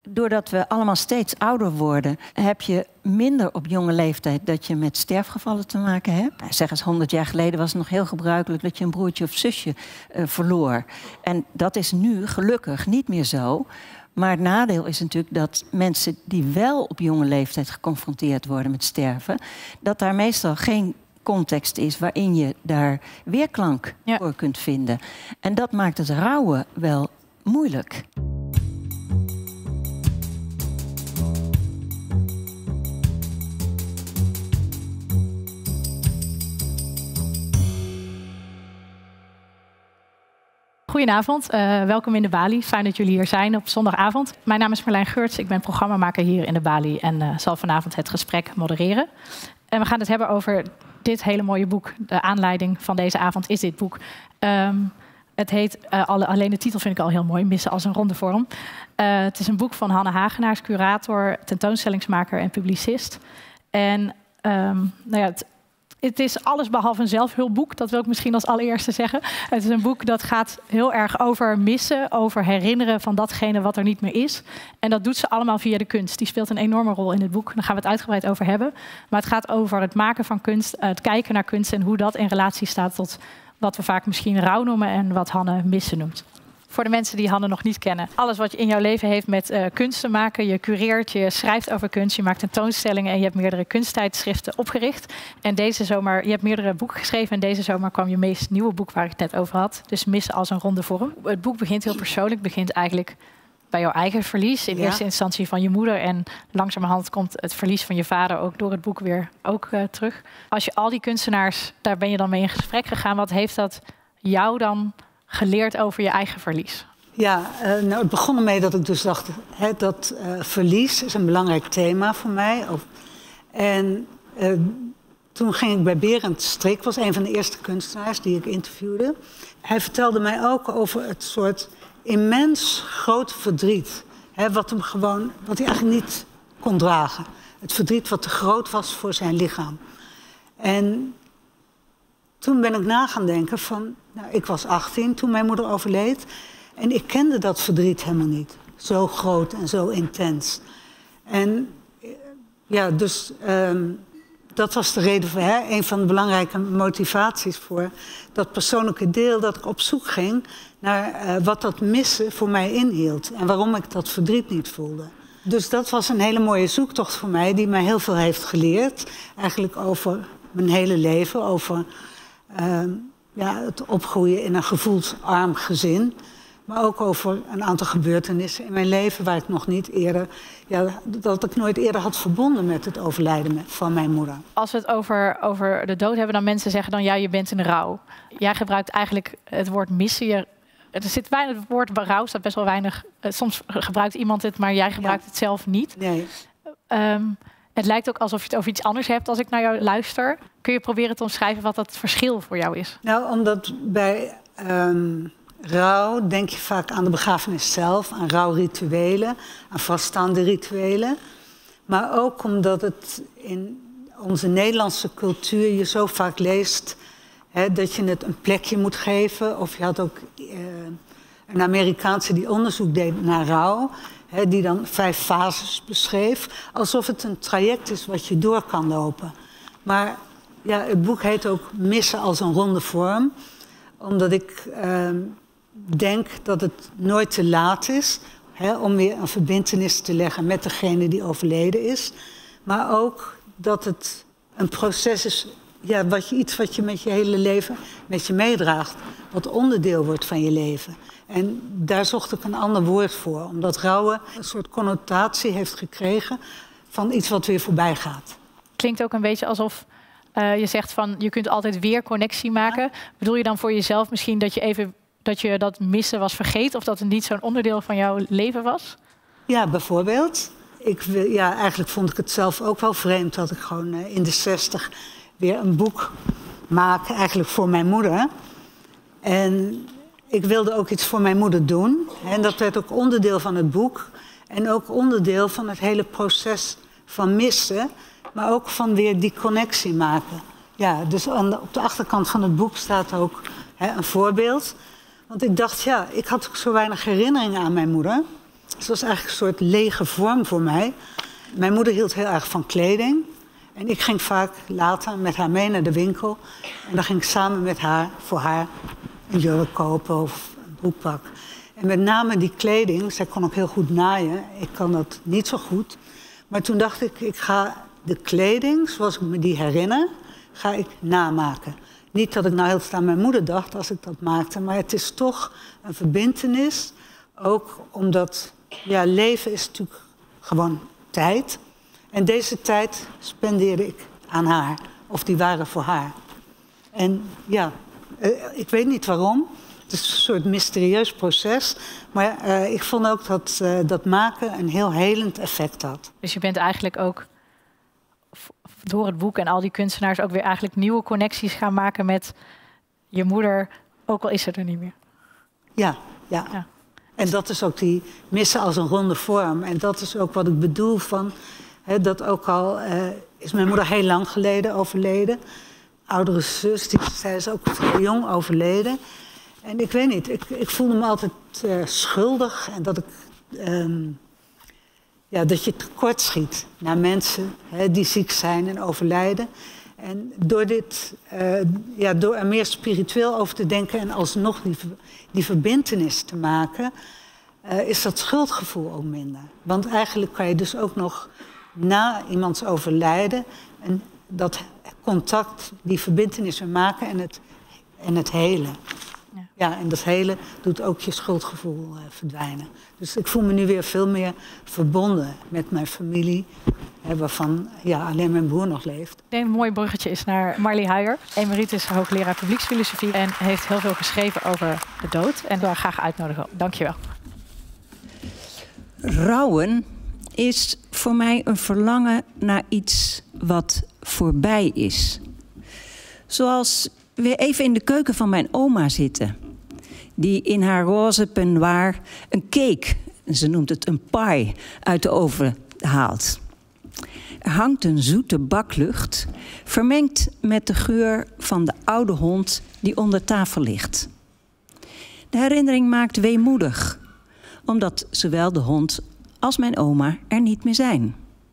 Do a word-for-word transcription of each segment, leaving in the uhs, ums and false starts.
doordat we allemaal steeds ouder worden, heb je minder op jonge leeftijd dat je met sterfgevallen te maken hebt. Nou, zeg eens, honderd jaar geleden was het nog heel gebruikelijk dat je een broertje of zusje uh, verloor. En dat is nu gelukkig niet meer zo. Maar het nadeel is natuurlijk dat mensen die wel op jonge leeftijd geconfronteerd worden met sterven, dat daar meestal geen context is waarin je daar weerklank ja. voor kunt vinden. En dat maakt het rouwen wel moeilijk. Goedenavond, uh, welkom in de Bali. Fijn dat jullie hier zijn op zondagavond. Mijn naam is Marlijn Geurts, ik ben programmamaker hier in de Bali en uh, zal vanavond het gesprek modereren. En we gaan het hebben over dit hele mooie boek. De aanleiding van deze avond is dit boek. Um, het heet, uh, alleen de titel vind ik al heel mooi, Missen als een ronde vorm. Uh, het is een boek van Hanne Hagenaars, curator, tentoonstellingsmaker en publicist. En um, nou ja, het, Het is alles behalve een zelfhulpboek, dat wil ik misschien als allereerste zeggen. Het is een boek dat gaat heel erg over missen, over herinneren van datgene wat er niet meer is. En dat doet ze allemaal via de kunst. Die speelt een enorme rol in het boek, daar gaan we het uitgebreid over hebben. Maar het gaat over het maken van kunst, het kijken naar kunst en hoe dat in relatie staat tot wat we vaak misschien rouw noemen en wat Hanne missen noemt. Voor de mensen die Hanne nog niet kennen. Alles wat je in jouw leven heeft met uh, kunst te maken. Je cureert, je schrijft over kunst, je maakt tentoonstellingen en je hebt meerdere kunsttijdschriften opgericht. En deze zomer, je hebt meerdere boeken geschreven en deze zomer kwam je meest nieuwe boek waar ik het net over had. Dus Missen als een ronde vorm. Het boek begint heel persoonlijk, het begint eigenlijk bij jouw eigen verlies. In ja. eerste instantie van je moeder en langzamerhand komt het verlies van je vader ook door het boek weer ook uh, terug. Als je al die kunstenaars, daar ben je dan mee in gesprek gegaan. Wat heeft dat jou dan geleerd over je eigen verlies? Ja, uh, nou, het begon ermee dat ik dus dacht, hè, dat uh, verlies is een belangrijk thema voor mij. Of, en uh, toen ging ik bij Berend Strik, was een van de eerste kunstenaars die ik interviewde. Hij vertelde mij ook over het soort immens groot verdriet. Hè, wat hem gewoon, wat hij eigenlijk niet kon dragen. Het verdriet wat te groot was voor zijn lichaam. En toen ben ik na gaan denken van, nou, ik was achttien toen mijn moeder overleed. En ik kende dat verdriet helemaal niet. Zo groot en zo intens. En ja, dus um, dat was de reden voor, hè, een van de belangrijke motivaties voor dat persoonlijke deel, dat ik op zoek ging naar uh, wat dat missen voor mij inhield. En waarom ik dat verdriet niet voelde. Dus dat was een hele mooie zoektocht voor mij, die mij heel veel heeft geleerd. Eigenlijk over mijn hele leven, over Uh, ja, het opgroeien in een gevoelsarm gezin. Maar ook over een aantal gebeurtenissen in mijn leven waar ik nog niet eerder, ja, dat ik nooit eerder had verbonden met het overlijden van mijn moeder. Als we het over, over de dood hebben, dan mensen zeggen dan ja, je bent in rouw. Jij gebruikt eigenlijk het woord missen. Je, er zit weinig, het woord berouw staat best wel weinig. Uh, soms gebruikt iemand het, maar jij gebruikt ja. het zelf niet. Nee. Um, Het lijkt ook alsof je het over iets anders hebt als ik naar jou luister. Kun je proberen te omschrijven wat dat verschil voor jou is? Nou, omdat bij um, rouw denk je vaak aan de begrafenis zelf, aan rouwrituelen, aan vaststaande rituelen. Maar ook omdat het in onze Nederlandse cultuur je zo vaak leest, hè, dat je het een plekje moet geven. Of je had ook uh, een Amerikaanse die onderzoek deed naar rouw, He, die dan vijf fases beschreef, alsof het een traject is wat je door kan lopen. Maar ja, het boek heet ook Missen als een ronde vorm, omdat ik uh, denk dat het nooit te laat is, he, om weer een verbintenis te leggen met degene die overleden is. Maar ook dat het een proces is, ja, wat je, iets wat je met je hele leven met je meedraagt, wat onderdeel wordt van je leven. En daar zocht ik een ander woord voor, omdat rouwen een soort connotatie heeft gekregen van iets wat weer voorbij gaat. Klinkt ook een beetje alsof uh, je zegt van je kunt altijd weer connectie maken. Ja. Bedoel je dan voor jezelf misschien dat je even dat je dat missen was vergeten of dat het niet zo'n onderdeel van jouw leven was? Ja, bijvoorbeeld. Ik, ja, eigenlijk vond ik het zelf ook wel vreemd dat ik gewoon uh, in de zestig weer een boek maak, eigenlijk voor mijn moeder. En ik wilde ook iets voor mijn moeder doen. En dat werd ook onderdeel van het boek. En ook onderdeel van het hele proces van missen. Maar ook van weer die connectie maken. Ja, dus aan de, op de achterkant van het boek staat ook hè, een voorbeeld. Want ik dacht, ja, ik had ook zo weinig herinneringen aan mijn moeder. het was eigenlijk een soort lege vorm voor mij. Mijn moeder hield heel erg van kleding. En ik ging vaak later met haar mee naar de winkel. En dan ging ik samen met haar voor haar een jurk kopen of een broekpak. En met name die kleding, zij kon ook heel goed naaien. Ik kan dat niet zo goed. Maar toen dacht ik, ik ga de kleding, zoals ik me die herinner, ga ik namaken. Niet dat ik nou heel aan mijn moeder dacht als ik dat maakte. Maar het is toch een verbintenis. Ook omdat, ja, leven is natuurlijk gewoon tijd. En deze tijd spendeerde ik aan haar. Of die waren voor haar. En ja, ik weet niet waarom. Het is een soort mysterieus proces. Maar uh, ik vond ook dat uh, dat maken een heel helend effect had. Dus je bent eigenlijk ook door het boek en al die kunstenaars ook weer eigenlijk nieuwe connecties gaan maken met je moeder, ook al is ze er niet meer. Ja, ja. ja. En dat is ook die missen als een ronde vorm. En dat is ook wat ik bedoel van, hè, dat ook al uh, is mijn moeder heel lang geleden overleden. Oudere zus, die, zij is ook vrij jong overleden. En ik weet niet, ik, ik voelde me altijd uh, schuldig. En dat, ik, um, ja, dat je tekort schiet naar mensen, hè, die ziek zijn en overlijden. En door, dit, uh, ja, door er meer spiritueel over te denken en alsnog die, die verbintenis te maken, uh, is dat schuldgevoel ook minder. Want eigenlijk kan je dus ook nog na iemands overlijden en dat contact, die verbintenis weer maken en het, en het helen. Ja. ja, en dat hele doet ook je schuldgevoel uh, verdwijnen. Dus ik voel me nu weer veel meer verbonden met mijn familie, hè, waarvan ja, alleen mijn broer nog leeft. Ik denk een mooi bruggetje is naar Marley Huijer, emeritus hoogleraar publieksfilosofie en heeft heel veel geschreven over de dood. En ik wil haar graag uitnodigen. Dank je wel. Rouwen is voor mij een verlangen naar iets wat voorbij is. Zoals weer even in de keuken van mijn oma zitten, die in haar roze peignoir een cake, ze noemt het een pie, uit de oven haalt. Er hangt een zoete baklucht, vermengd met de geur van de oude hond die onder tafel ligt. De herinnering maakt weemoedig, omdat zowel de hond als mijn oma er niet meer zijn.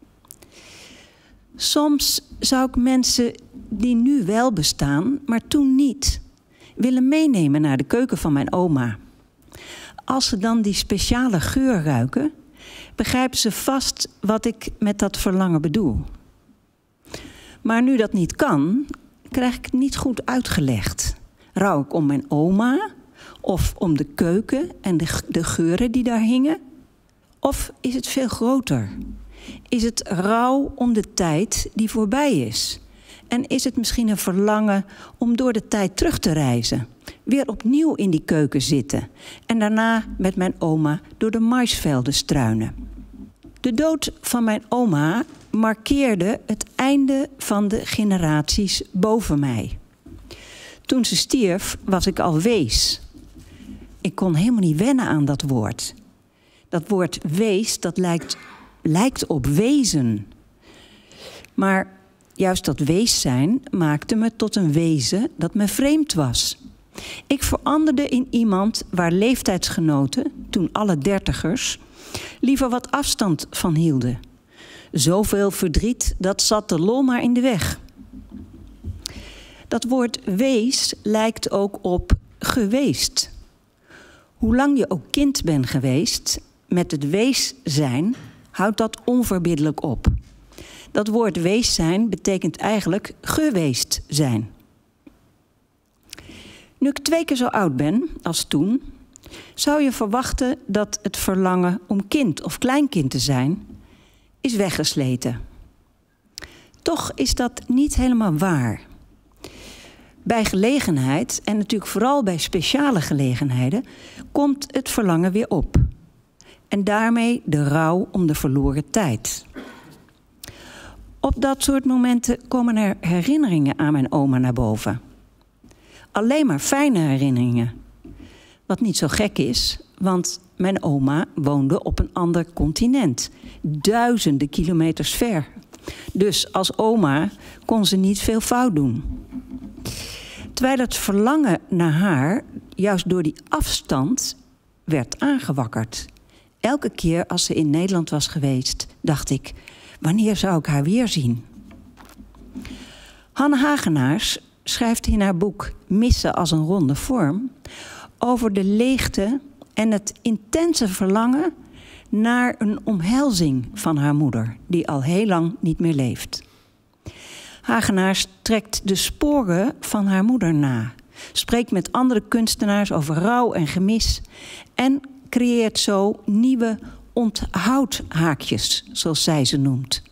Soms zou ik mensen die nu wel bestaan, maar toen niet, willen meenemen naar de keuken van mijn oma. Als ze dan die speciale geur ruiken, begrijpen ze vast wat ik met dat verlangen bedoel. Maar nu dat niet kan, krijg ik het niet goed uitgelegd. Rouw ik om mijn oma, of om de keuken en de, de geuren die daar hingen? Of is het veel groter? Is het rouw om de tijd die voorbij is? En is het misschien een verlangen om door de tijd terug te reizen? Weer opnieuw in die keuken zitten. En daarna met mijn oma door de maisvelden struinen. De dood van mijn oma markeerde het einde van de generaties boven mij. Toen ze stierf was ik al wees. Ik kon helemaal niet wennen aan dat woord. Dat woord wees, dat lijkt, lijkt op wezen. Maar juist dat wees zijn maakte me tot een wezen dat me vreemd was. Ik veranderde in iemand waar leeftijdsgenoten, toen alle dertigers, liever wat afstand van hielden. Zoveel verdriet, dat zat de lol maar in de weg. Dat woord wees lijkt ook op geweest. Hoe lang je ook kind bent geweest, met het wees zijn houdt dat onverbiddelijk op. Dat woord wees zijn betekent eigenlijk geweest zijn. Nu ik twee keer zo oud ben als toen, zou je verwachten dat het verlangen om kind of kleinkind te zijn is weggesleten. Toch is dat niet helemaal waar. Bij gelegenheid, en natuurlijk vooral bij speciale gelegenheden, komt het verlangen weer op. En daarmee de rouw om de verloren tijd. Op dat soort momenten komen er herinneringen aan mijn oma naar boven. Alleen maar fijne herinneringen. Wat niet zo gek is, want mijn oma woonde op een ander continent. Duizenden kilometers ver. Dus als oma kon ze niet veel fout doen. Terwijl het verlangen naar haar juist door die afstand werd aangewakkerd. elke keer als ze in Nederland was geweest, dacht ik, wanneer zou ik haar weer zien? Hanne Hagenaars schrijft in haar boek Missen als een ronde vorm over de leegte en het intense verlangen naar een omhelzing van haar moeder, die al heel lang niet meer leeft. Hagenaars trekt de sporen van haar moeder na, spreekt met andere kunstenaars over rouw en gemis en creëert zo nieuwe onthoudhaakjes, zoals zij ze noemt.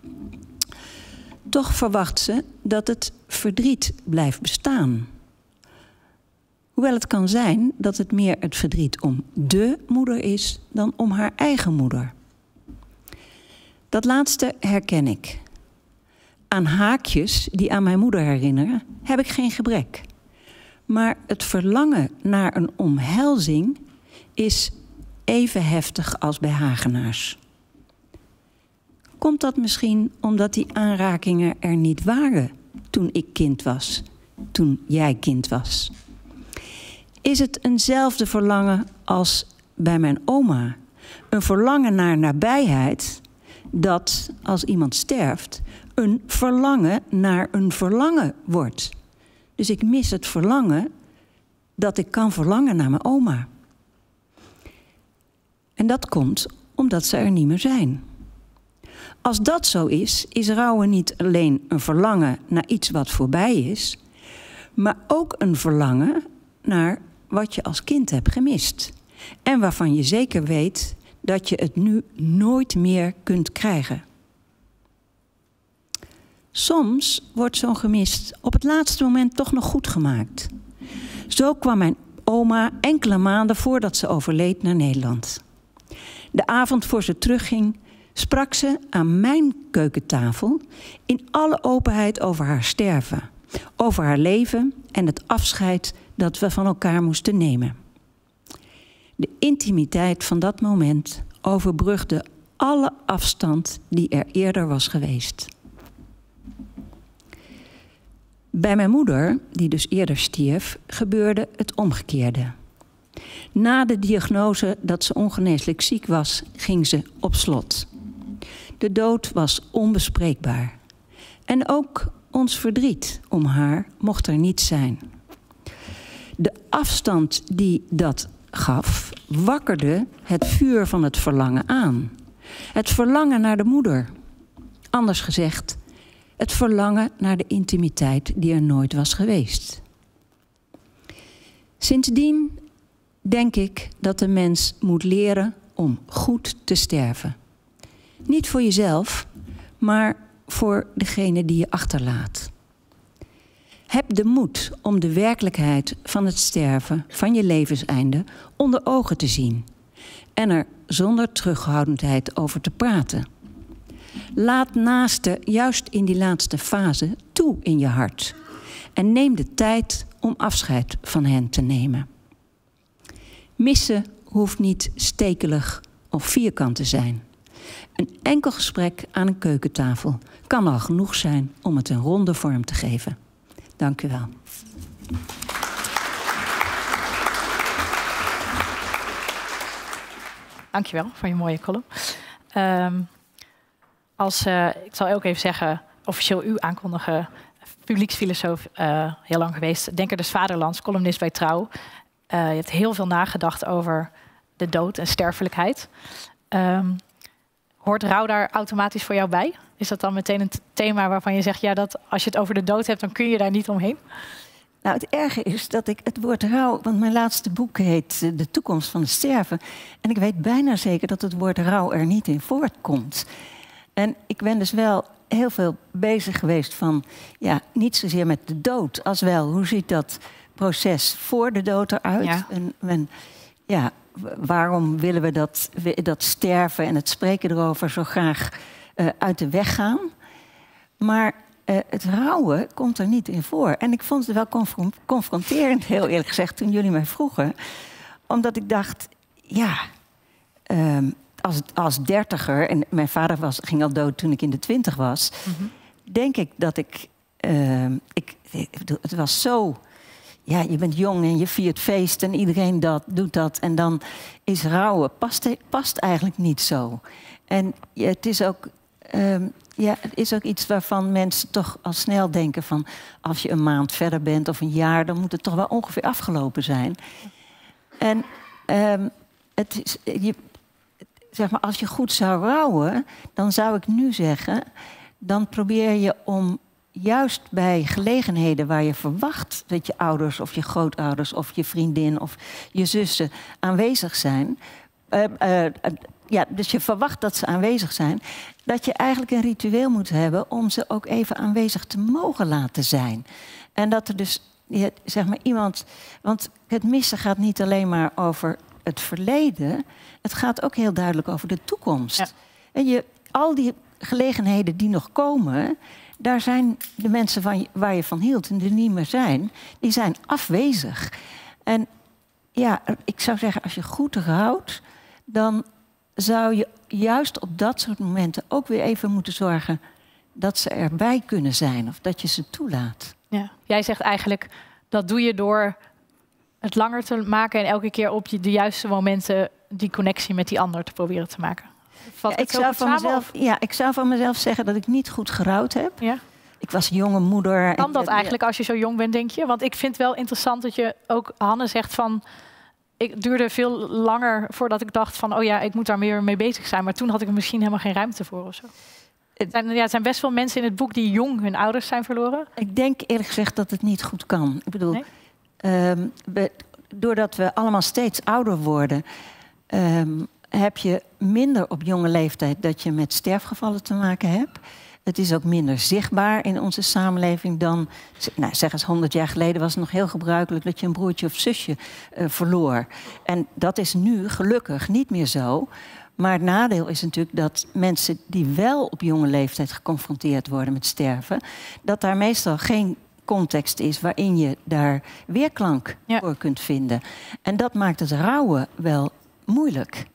Toch verwacht ze dat het verdriet blijft bestaan. Hoewel het kan zijn dat het meer het verdriet om de moeder is dan om haar eigen moeder. Dat laatste herken ik. Aan haakjes die aan mijn moeder herinneren, heb ik geen gebrek. Maar het verlangen naar een omhelzing is even heftig als bij Hagenaars. Komt dat misschien omdat die aanrakingen er niet waren toen ik kind was, toen jij kind was? Is het eenzelfde verlangen als bij mijn oma? Een verlangen naar nabijheid dat, als iemand sterft, een verlangen naar een verlangen wordt. Dus ik mis het verlangen dat ik kan verlangen naar mijn oma. En dat komt omdat ze er niet meer zijn. Als dat zo is, is rouwen niet alleen een verlangen naar iets wat voorbij is, maar ook een verlangen naar wat je als kind hebt gemist. En waarvan je zeker weet dat je het nu nooit meer kunt krijgen. Soms wordt zo'n gemis op het laatste moment toch nog goed gemaakt. Zo kwam mijn oma enkele maanden voordat ze overleed naar Nederland. De avond voor ze terugging sprak ze aan mijn keukentafel in alle openheid over haar sterven, over haar leven en het afscheid dat we van elkaar moesten nemen. De intimiteit van dat moment overbrugde alle afstand die er eerder was geweest. Bij mijn moeder, die dus eerder stierf, gebeurde het omgekeerde. Na de diagnose dat ze ongeneeslijk ziek was, ging ze op slot. De dood was onbespreekbaar. En ook ons verdriet om haar mocht er niet zijn. De afstand die dat gaf, wakkerde het vuur van het verlangen aan. Het verlangen naar de moeder. Anders gezegd, het verlangen naar de intimiteit die er nooit was geweest. Sindsdien denk ik dat de mens moet leren om goed te sterven. Niet voor jezelf, maar voor degene die je achterlaat. Heb de moed om de werkelijkheid van het sterven, van je levenseinde, onder ogen te zien. En er zonder terughoudendheid over te praten. Laat naasten juist in die laatste fase toe in je hart. En neem de tijd om afscheid van hen te nemen. Missen hoeft niet stekelig of vierkant te zijn. Een enkel gesprek aan een keukentafel kan al genoeg zijn om het een ronde vorm te geven. Dank u wel. Dank je wel voor je mooie column. Um, als, uh, ik zal ook even zeggen, officieel u aankondigen, publieksfilosoof, uh, heel lang geweest, denker des vaderlands, columnist bij Trouw. Uh, je hebt heel veel nagedacht over de dood en sterfelijkheid. Um, hoort rouw daar automatisch voor jou bij? Is dat dan meteen een thema waarvan je zegt, ja, dat als je het over de dood hebt, dan kun je daar niet omheen? Nou, het erge is dat ik het woord rouw, want mijn laatste boek heet De toekomst van het sterven. En ik weet bijna zeker dat het woord rouw er niet in voortkomt. En ik ben dus wel heel veel bezig geweest van, ja, niet zozeer met de dood, als wel, hoe ziet dat proces voor de dood eruit? Ja. En, en ja, waarom willen we dat, dat sterven en het spreken erover zo graag uh, uit de weg gaan? Maar uh, het rouwen komt er niet in voor. En ik vond het wel confron- confronterend, heel eerlijk gezegd, toen jullie mij vroegen. Omdat ik dacht, ja, um, als, als dertiger, en mijn vader was, ging al dood toen ik in de twintig was, mm-hmm. denk ik dat ik, uh, ik, het was zo, ja, je bent jong en je viert feest en iedereen dat, doet dat. En dan is rouwen, past, past eigenlijk niet zo. En ja, het is ook... Um, Ja, het is ook iets waarvan mensen toch al snel denken van... als je een maand verder bent of een jaar... dan moet het toch wel ongeveer afgelopen zijn. En um, het is, je, zeg maar, als je goed zou rouwen... dan zou ik nu zeggen... dan probeer je om juist bij gelegenheden waar je verwacht... dat je ouders of je grootouders of je vriendin of je zussen aanwezig zijn... Uh, uh, ja, dus je verwacht dat ze aanwezig zijn... dat je eigenlijk een ritueel moet hebben... om ze ook even aanwezig te mogen laten zijn. En dat er dus, ja, zeg maar, iemand... Want het missen gaat niet alleen maar over het verleden... het gaat ook heel duidelijk over de toekomst. Ja. En je, al die gelegenheden die nog komen... daar zijn de mensen van, waar je van hield en die niet meer zijn... die zijn afwezig. En ja, ik zou zeggen, als je goed rouwt... dan zou je juist op dat soort momenten ook weer even moeten zorgen... dat ze erbij kunnen zijn of dat je ze toelaat. Ja. Jij zegt eigenlijk, dat doe je door het langer te maken... en elke keer op de juiste momenten die connectie met die ander te proberen te maken. Ja, ik, zou van mezelf, ja, ik zou van mezelf zeggen dat ik niet goed gerouwd heb. Ja. Ik was een jonge moeder. Kan dat eigenlijk als je zo jong bent, denk je? Want ik vind wel interessant dat je ook, Hanne zegt van... Ik duurde veel langer voordat ik dacht van... oh ja, ik moet daar meer mee bezig zijn. Maar toen had ik er misschien helemaal geen ruimte voor of zo. Het zijn, ja, er zijn best wel mensen in het boek die jong hun ouders zijn verloren. Ik denk eerlijk gezegd dat het niet goed kan. Ik bedoel, nee? um, we, doordat we allemaal steeds ouder worden... Um, heb je minder op jonge leeftijd dat je met sterfgevallen te maken hebt... Het is ook minder zichtbaar in onze samenleving dan... Nou, zeg eens, honderd jaar geleden was het nog heel gebruikelijk... dat je een broertje of zusje uh, verloor. En dat is nu gelukkig niet meer zo. Maar het nadeel is natuurlijk dat mensen die wel op jonge leeftijd... geconfronteerd worden met sterven... dat daar meestal geen context is waarin je daar weerklank ja. voor kunt vinden. En dat maakt het rouwen wel moeilijk.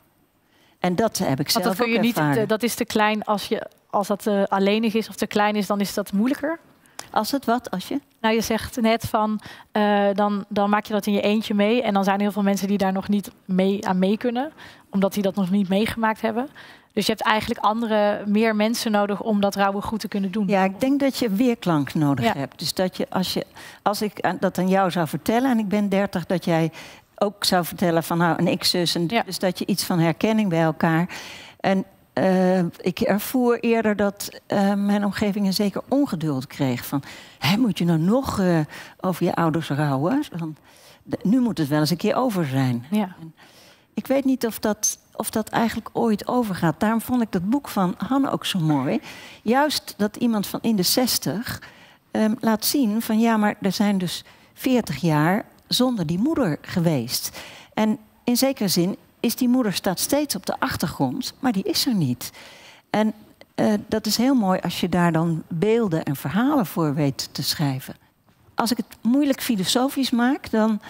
En dat heb ik zelf Want dat kun ook je ervaren. Niet, dat is te klein als je... Als dat uh, alleenig is of te klein is, dan is dat moeilijker. Als het wat? Als je? Nou, je zegt net van, uh, dan, dan maak je dat in je eentje mee. En dan zijn er heel veel mensen die daar nog niet mee aan mee kunnen. Omdat die dat nog niet meegemaakt hebben. Dus je hebt eigenlijk andere, meer mensen nodig om dat rouwen goed te kunnen doen. Ja, ik denk dat je weerklank nodig ja. hebt. Dus dat je, als, je, als ik dat aan jou zou vertellen en ik ben dertig... dat jij ook zou vertellen van nou, een ik-zus. En ja. Dus dat je iets van herkenning bij elkaar... En Uh, ik ervoer eerder dat uh, mijn omgeving een zeker ongeduld kreeg. Van, hé, moet je nou nog uh, over je ouders rouwen? Dan, de, nu moet het wel eens een keer over zijn. Ja. En ik weet niet of dat, of dat eigenlijk ooit overgaat. Daarom vond ik dat boek van Hanne ook zo mooi. Juist dat iemand van in de zestig um, laat zien van... ja, maar er zijn dus veertig jaar zonder die moeder geweest. En in zekere zin... is die moeder staat steeds op de achtergrond, maar die is er niet. En uh, dat is heel mooi als je daar dan beelden en verhalen voor weet te schrijven. Als ik het moeilijk filosofisch maak, dan...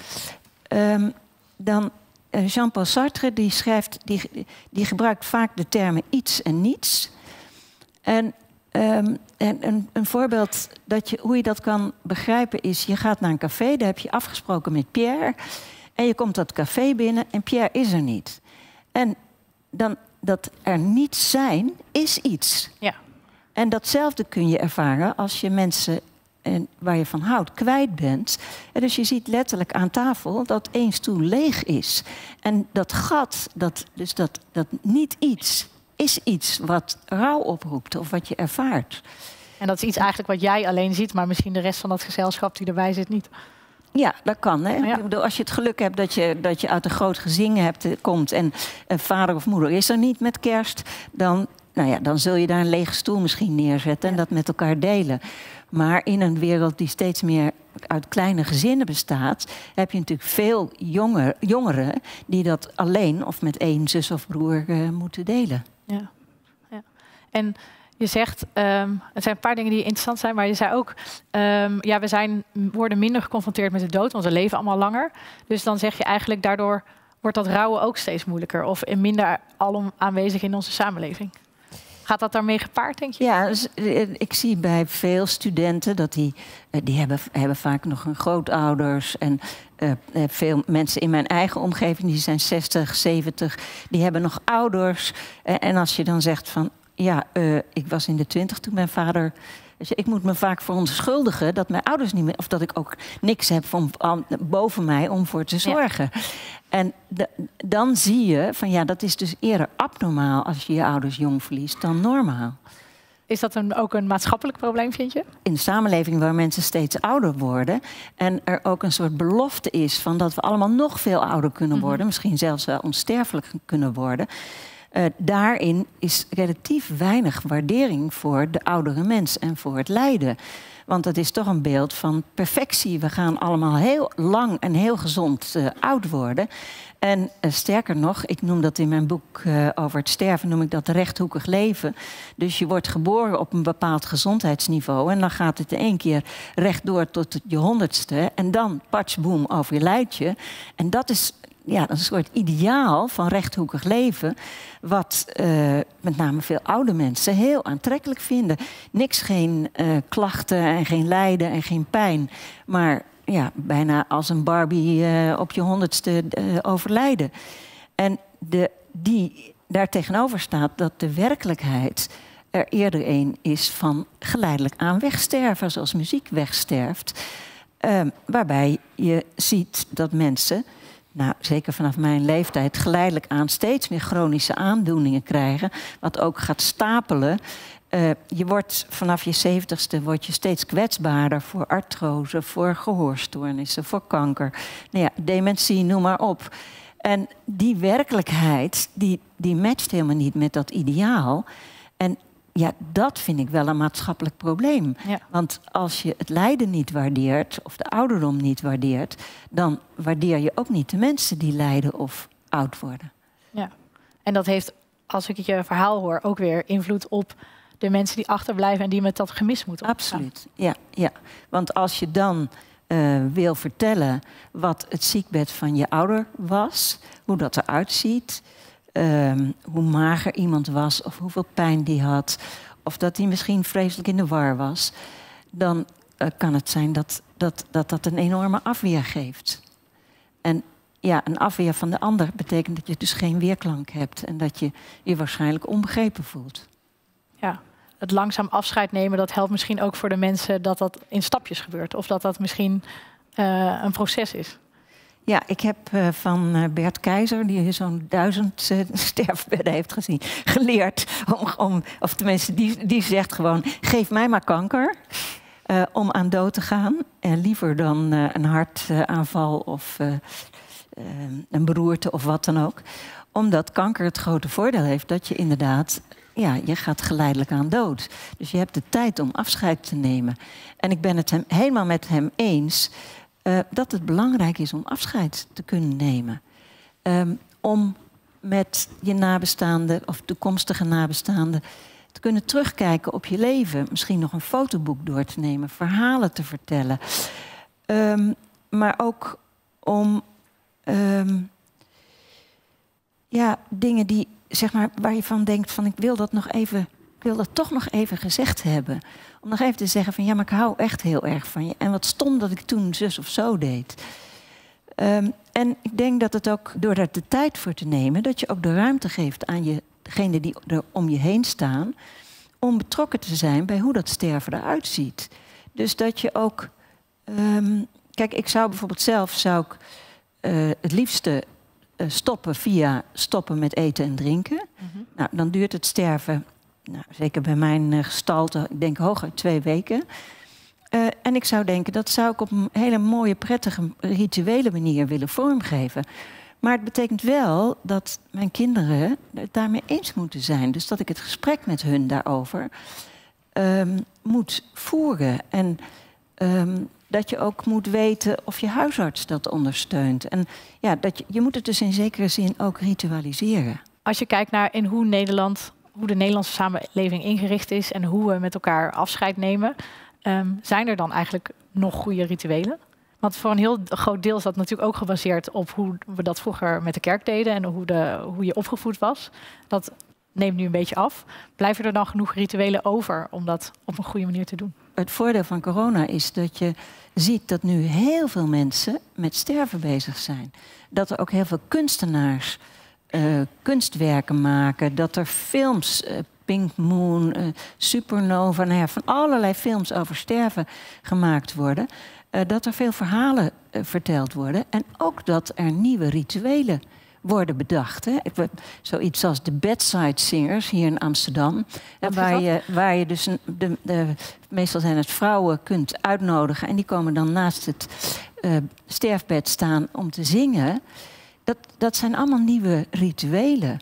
Um, dan uh, Jean-Paul Sartre die schrijft, die, die gebruikt vaak de termen iets en niets. En, um, en een, een voorbeeld dat je, hoe je dat kan begrijpen is... je gaat naar een café, daar heb je afgesproken met Pierre... En je komt dat café binnen en Pierre is er niet. En dan, dat er niet zijn, is iets. Ja. En datzelfde kun je ervaren als je mensen en waar je van houdt kwijt bent. En dus je ziet letterlijk aan tafel dat één stoel leeg is. En dat gat, dat, dus dat, dat niet iets, is iets wat rouw oproept of wat je ervaart. En dat is iets eigenlijk wat jij alleen ziet... maar misschien de rest van dat gezelschap die erbij zit niet. Ja, dat kan. Hè? Ja. Ik bedoel, als je het geluk hebt dat je, dat je uit een groot gezin hebt, komt... en een vader of moeder is er niet met kerst... dan, nou ja, dan zul je daar een lege stoel misschien neerzetten... en ja. dat met elkaar delen. Maar in een wereld die steeds meer uit kleine gezinnen bestaat... heb je natuurlijk veel jonger, jongeren die dat alleen... of met één zus of broer uh, moeten delen. Ja. Ja. En... Je zegt, um, het zijn een paar dingen die interessant zijn, maar je zei ook... Um, ja, we zijn, worden minder geconfronteerd met de dood, want we leven allemaal langer. Dus dan zeg je eigenlijk, daardoor wordt dat rouwen ook steeds moeilijker... of minder alom aanwezig in onze samenleving. Gaat dat daarmee gepaard, denk je? Ja, dus, uh, ik zie bij veel studenten dat die, uh, die hebben, hebben vaak nog hun grootouders. En uh, uh, veel mensen in mijn eigen omgeving, die zijn zestig, zeventig, die hebben nog ouders. Uh, en als je dan zegt van, ja, uh, ik was in de twintig toen mijn vader... Dus ik moet me vaak verontschuldigen dat mijn ouders niet meer... of dat ik ook niks heb van, van, boven mij om voor te zorgen. Ja. En de, dan zie je van ja, dat is dus eerder abnormaal als je je ouders jong verliest dan normaal. Is dat een, ook een maatschappelijk probleem, vind je? In de samenleving waar mensen steeds ouder worden... en er ook een soort belofte is van dat we allemaal nog veel ouder kunnen worden... Mm-hmm. misschien zelfs wel onsterfelijk kunnen worden... Uh, daarin is relatief weinig waardering voor de oudere mens en voor het lijden. Want het is toch een beeld van perfectie. We gaan allemaal heel lang en heel gezond uh, oud worden. En uh, sterker nog, ik noem dat in mijn boek uh, over het sterven... noem ik dat rechthoekig leven. Dus je wordt geboren op een bepaald gezondheidsniveau... en dan gaat het in één keer rechtdoor tot je honderdste... en dan patschboom overlijd je. En dat is... Ja, dat is een soort ideaal van rechthoekig leven... wat uh, met name veel oude mensen heel aantrekkelijk vinden. Niks, geen uh, klachten en geen lijden en geen pijn. Maar ja, bijna als een Barbie uh, op je honderdste uh, overlijden. En de, die daar tegenover staat dat de werkelijkheid... er eerder een is van geleidelijk aan wegsterven... zoals muziek wegsterft. Uh, waarbij je ziet dat mensen... Nou, zeker vanaf mijn leeftijd geleidelijk aan steeds meer chronische aandoeningen krijgen. Wat ook gaat stapelen. Uh, je wordt vanaf je zeventigste word je steeds kwetsbaarder voor artrose, voor gehoorstoornissen, voor kanker. Nou ja, dementie, noem maar op. En die werkelijkheid, die, die matcht helemaal niet met dat ideaal. En ja, dat vind ik wel een maatschappelijk probleem. Ja. Want als je het lijden niet waardeert, of de ouderdom niet waardeert... dan waardeer je ook niet de mensen die lijden of oud worden. Ja, en dat heeft, als ik je verhaal hoor, ook weer invloed op de mensen die achterblijven... en die met dat gemis moeten omgaan. Absoluut, ja, ja. Want als je dan uh, wil vertellen wat het ziekbed van je ouder was... hoe dat eruit ziet... Um, hoe mager iemand was of hoeveel pijn die had... of dat hij misschien vreselijk in de war was... dan uh, kan het zijn dat dat, dat dat een enorme afweer geeft. En ja, een afweer van de ander betekent dat je dus geen weerklank hebt... en dat je je waarschijnlijk onbegrepen voelt. Ja, het langzaam afscheid nemen, dat helpt misschien ook voor de mensen... dat dat in stapjes gebeurt of dat dat misschien uh, een proces is. Ja, ik heb uh, van uh, Bert Keizer, die zo'n duizend uh, sterfbedden heeft gezien, geleerd om, om of tenminste, die, die zegt gewoon: geef mij maar kanker uh, om aan dood te gaan. En liever dan uh, een hartaanval of uh, uh, een beroerte of wat dan ook. Omdat kanker het grote voordeel heeft dat je inderdaad, ja, je gaat geleidelijk aan dood. Dus je hebt de tijd om afscheid te nemen. En ik ben het hem, helemaal met hem eens... Uh, dat het belangrijk is om afscheid te kunnen nemen. Um, om met je nabestaanden of toekomstige nabestaanden te kunnen terugkijken op je leven. Misschien nog een fotoboek door te nemen, verhalen te vertellen. Um, maar ook om um, ja, dingen die, zeg maar, waar je van denkt van ik wil dat nog even, ik wil dat toch nog even gezegd hebben. Om nog even te zeggen van ja, maar ik hou echt heel erg van je. En wat stom dat ik toen zus of zo deed. Um, en ik denk dat het ook, door daar de tijd voor te nemen... dat je ook de ruimte geeft aan je, degene die er om je heen staan... om betrokken te zijn bij hoe dat sterven eruit ziet. Dus dat je ook... Um, kijk, ik zou bijvoorbeeld zelf zou ik, uh, het liefste uh, stoppen via stoppen met eten en drinken. Mm-hmm. Nou, dan duurt het sterven... Nou, zeker bij mijn uh, gestalte, ik denk hooguit twee weken. Uh, en ik zou denken, dat zou ik op een hele mooie, prettige, rituele manier willen vormgeven. Maar het betekent wel dat mijn kinderen het daarmee eens moeten zijn. Dus dat ik het gesprek met hun daarover um, moet voeren. En um, dat je ook moet weten of je huisarts dat ondersteunt. En ja, dat je, je moet het dus in zekere zin ook ritualiseren. Als je kijkt naar in hoe Nederland... hoe de Nederlandse samenleving ingericht is en hoe we met elkaar afscheid nemen. Um, zijn er dan eigenlijk nog goede rituelen? Want voor een heel groot deel is dat natuurlijk ook gebaseerd op hoe we dat vroeger met de kerk deden en hoe, de, hoe je opgevoed was. Dat neemt nu een beetje af. Blijven er dan genoeg rituelen over om dat op een goede manier te doen? Het voordeel van corona is dat je ziet dat nu heel veel mensen met sterven bezig zijn. Dat er ook heel veel kunstenaars uh, kunstwerken maken. Dat er films, uh, Pink Moon, uh, Supernova, nou ja, van allerlei films over sterven gemaakt worden. Uh, dat er veel verhalen uh, verteld worden. En ook dat er nieuwe rituelen worden bedacht. Hè. Zoiets als de bedside singers hier in Amsterdam. Waar je, waar je dus een, de, de, meestal zijn het vrouwen, kunt uitnodigen. En die komen dan naast het uh, sterfbed staan om te zingen. Dat, dat zijn allemaal nieuwe rituelen.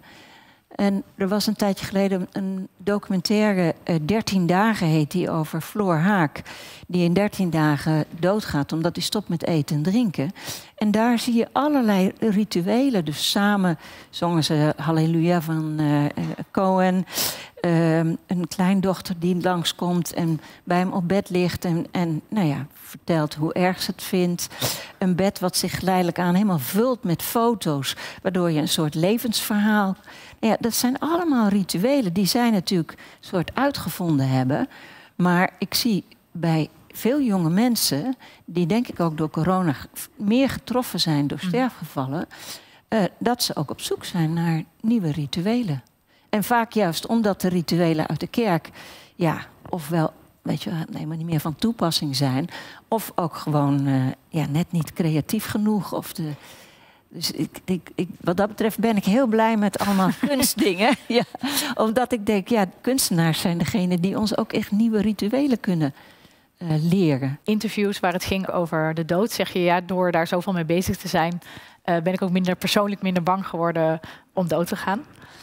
En er was een tijdje geleden een documentaire, uh, dertien dagen heet die, over Floor Haak. Die in dertien dagen doodgaat omdat hij stopt met eten en drinken. En daar zie je allerlei rituelen. Dus samen zongen ze Halleluja van uh, Cohen. Uh, een kleindochter die langskomt en bij hem op bed ligt en, en nou ja, vertelt hoe erg ze het vindt. Een bed wat zich geleidelijk aan helemaal vult met foto's, waardoor je een soort levensverhaal... Ja, dat zijn allemaal rituelen die zij natuurlijk soort uitgevonden hebben. Maar ik zie bij veel jonge mensen, die denk ik ook door corona meer getroffen zijn door sterfgevallen, uh, dat ze ook op zoek zijn naar nieuwe rituelen. En vaak juist omdat de rituelen uit de kerk, ja, ofwel, weet je, nee, maar niet meer van toepassing zijn, of ook gewoon uh, ja, net niet creatief genoeg. Of de, dus ik, ik, ik, wat dat betreft ben ik heel blij met allemaal kunstdingen. Ja, omdat ik denk, ja, kunstenaars zijn degene die ons ook echt nieuwe rituelen kunnen uh, leren. Interviews waar het ging over de dood, zeg je, ja, door daar zoveel mee bezig te zijn, uh, ben ik ook minder persoonlijk minder bang geworden om dood te gaan.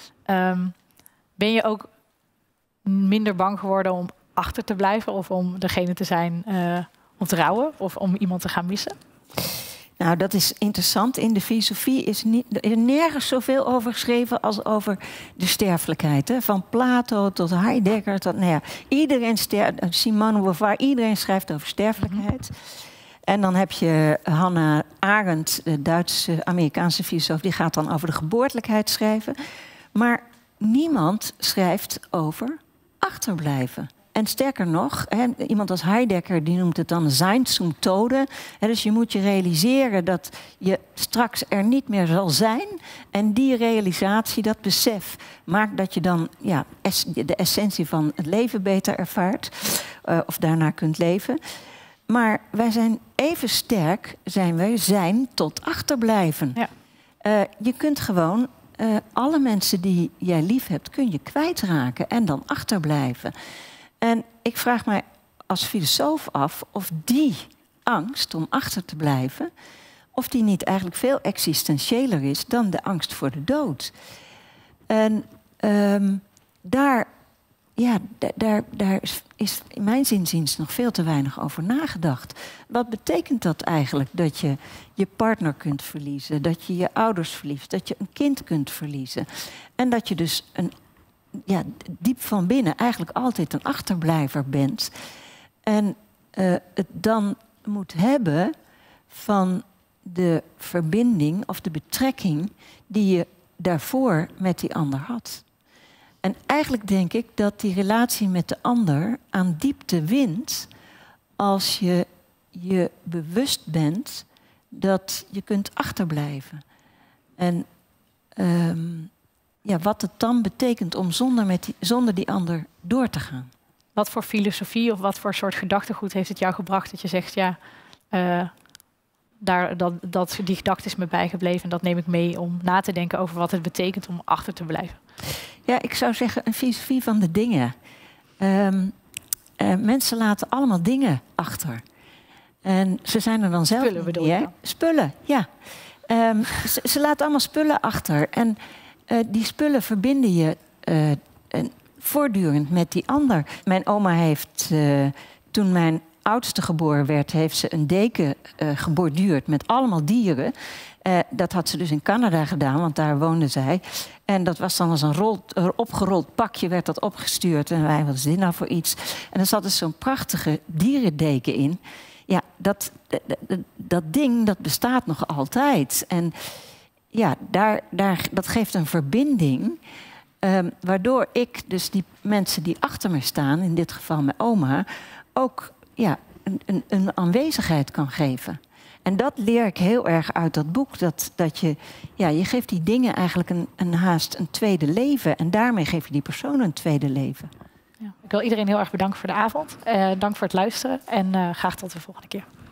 Um, ben je ook minder bang geworden om achter te blijven of om degene te zijn uh, om te rouwen of om iemand te gaan missen? Nou, dat is interessant. In de filosofie is, niet, er is nergens zoveel over geschreven als over de sterfelijkheid. Hè? Van Plato tot Heidegger tot, nou ja, iedereen sterft, Simone de Beauvoir, iedereen schrijft over sterfelijkheid. En dan heb je Hannah Arendt, de Duitse-Amerikaanse filosoof, die gaat dan over de geboortelijkheid schrijven. Maar niemand schrijft over achterblijven. En sterker nog, he, iemand als Heidegger die noemt het dan zijn zum Tode. He, dus je moet je realiseren dat je straks er niet meer zal zijn. En die realisatie, dat besef, maakt dat je dan ja, es, de essentie van het leven beter ervaart. Uh, of daarna kunt leven. Maar wij zijn even sterk, zijn wij zijn tot achterblijven. Ja. Uh, je kunt gewoon uh, alle mensen die jij lief hebt, kun je kwijtraken en dan achterblijven. En ik vraag mij als filosoof af of die angst om achter te blijven, of die niet eigenlijk veel existentiëler is dan de angst voor de dood. En um, daar, ja, daar, daar is in mijn zinziens nog veel te weinig over nagedacht. Wat betekent dat eigenlijk, dat je je partner kunt verliezen, dat je je ouders verliest, dat je een kind kunt verliezen en dat je dus een ja, diep van binnen eigenlijk altijd een achterblijver bent. En uh, het dan moet hebben van de verbinding of de betrekking die je daarvoor met die ander had. En eigenlijk denk ik dat die relatie met de ander aan diepte wint als je je bewust bent dat je kunt achterblijven. En um, ja, wat het dan betekent om zonder, met die, zonder die ander door te gaan. Wat voor filosofie of wat voor soort gedachtegoed heeft het jou gebracht dat je zegt, ja, uh, daar, dat, dat, die gedachte is me bijgebleven en dat neem ik mee om na te denken over wat het betekent om achter te blijven? Ja, ik zou zeggen een filosofie van de dingen. Um, uh, mensen laten allemaal dingen achter. En ze zijn er dan zelf Spullen bedoel niet, je hè? dan? Spullen, ja. Um, ze, ze laten allemaal spullen achter. En uh, die spullen verbinden je uh, uh, voortdurend met die ander. Mijn oma heeft, uh, toen mijn oudste geboren werd, heeft ze een deken uh, geborduurd met allemaal dieren. Uh, dat had ze dus in Canada gedaan, want daar woonde zij. En dat was dan als een rol, uh, opgerold pakje, werd dat opgestuurd. En wij, wat is dit nou voor iets? En er zat dus zo'n prachtige dierendeken in. Ja, dat, dat, dat ding, dat bestaat nog altijd. En ja, daar, daar, dat geeft een verbinding Um, waardoor ik dus die mensen die achter me staan, in dit geval mijn oma, ook ja, een, een, een aanwezigheid kan geven. En dat leer ik heel erg uit dat boek. Dat, dat je, ja, je geeft die dingen eigenlijk een, een haast een tweede leven. En daarmee geef je die persoon een tweede leven. Ja, ik wil iedereen heel erg bedanken voor de avond. Uh, dank voor het luisteren en uh, graag tot de volgende keer.